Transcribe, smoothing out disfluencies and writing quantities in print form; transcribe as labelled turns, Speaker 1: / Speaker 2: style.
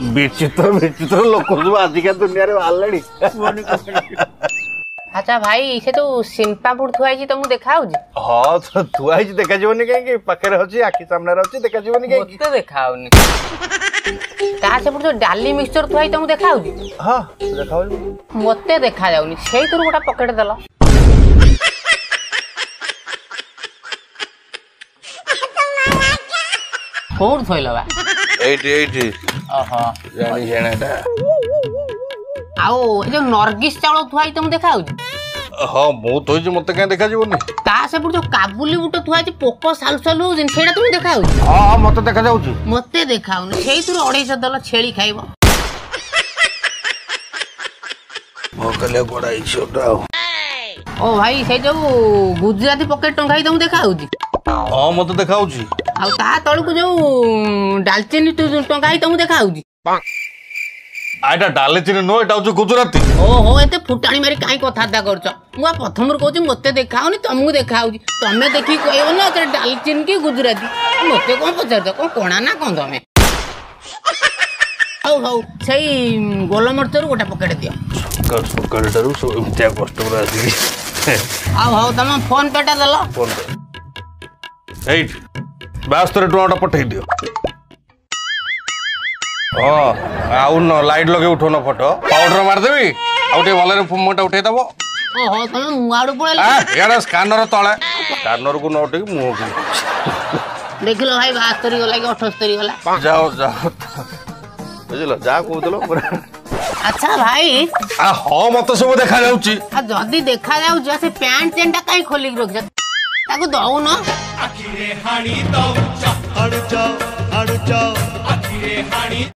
Speaker 1: विचित्र विचित्र लोक सब आजिका दुनिया रे बाहर
Speaker 2: अच्छा भाई से तो सिंपापुर थुआई तुमको देखा
Speaker 1: हाँ तो थुआई देखा जीवनी कहीं पाखे अच्छी आखि सामने अच्छी देखा जीवनी कहीं
Speaker 2: मत देखा ता से जो डाली मिक्सचर थुआई तुमको देखा
Speaker 1: हाँ देखा
Speaker 2: मते देखा जाउनी सेई तुर गोटा पॉकेट देला कोड थइला बा
Speaker 1: एटी
Speaker 2: ओहो
Speaker 1: जानी जेनाटा
Speaker 2: आओ ए जो नरगिस चावल थुआई तुम देखा
Speaker 1: हाँ मु तो मते कहीं देखा जीवनी
Speaker 2: ता से जो काबुली बुट थुआई पोको साल साल होजिन सेडा तुम देखा
Speaker 1: हाँ मते देखा जाउची
Speaker 2: मते देखाउनी सेई तुर 250 दल छेली खाइबो
Speaker 1: भोकले गोड़ाई छोटा
Speaker 2: ओ भाई से जो गुजराती पॉकेट टंगाई तुम देखा
Speaker 1: हाँ मते देखा
Speaker 2: आ ता तळकु जो डालचीनी टंगाई तुम देखा
Speaker 1: आइटा डालचीनी नो एटा जो गुजराती
Speaker 2: ओहो एते फुटाणी मारी काई कथाता करछ मु प्रथमर कहूची मते देखाउनी तुमको देखाउची तमे देखि कहबो ना ते डालचीनी की गुजराती मते कोन पचार कोन कोणा ना कोन तमे हौ हौ सेई गोलमरचर गोटा पॉकेट दियो
Speaker 1: पॉकेटरू सो इम्तिया कस्टमर आसी
Speaker 2: हौ तम फोन पेटा दला
Speaker 1: फोन पे 72 टଙ୍କା पठेई दियो हाँ आउ न लाइट लगे उठो न फोटो पाउडर मारदेवी आउ टे भलरे मोटा उठे दबो
Speaker 2: ओहो तमे मुआडू पळेला
Speaker 1: यार स्कैनर तळे स्कैनर को नोट की मुंह की
Speaker 2: देखिलो भाई 72 गला कि 78 गला
Speaker 1: जाओ जाओ बुझलो जा कहउतलो पूरा
Speaker 2: अच्छा भाई
Speaker 1: आ हो मत सब देखा जाउची
Speaker 2: आ जदी देखा जाउ से पैंट चेंटा काई खोली के रख ताको दउ न
Speaker 3: आखिरे हाणी दउ चा अड़ जाओ आखिरे हाणी